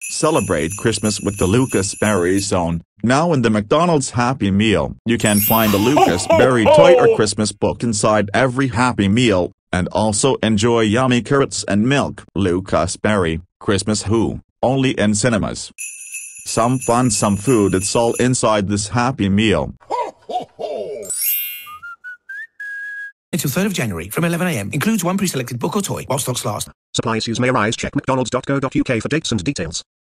Celebrate Christmas with the Lucas Berry Zone. Now in the McDonald's Happy Meal, you can find a Lucas Berry toy or Christmas book inside every Happy Meal, and also enjoy yummy carrots and milk. Lucas Berry, Christmas Who, only in cinemas. Some fun, some food, it's all inside this Happy Meal. Until 3rd of January from 11 a.m. Includes one pre-selected book or toy while stocks last. Supply issues may arise. Check mcdonalds.co.uk for dates and details.